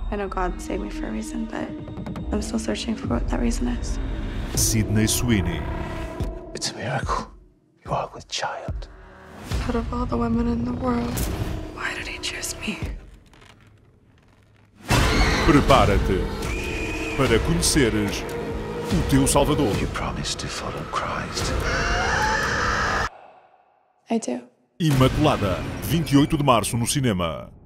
I know God saved me for a reason, but I'm still searching for what that reason is. Sydney Sweeney. It's a miracle. You are with child. Out of all the women in the world, why did he choose me? Prepara-te para conheceres o teu Salvador. You promise to follow Christ. I do. Imaculada, 28 de março no cinema.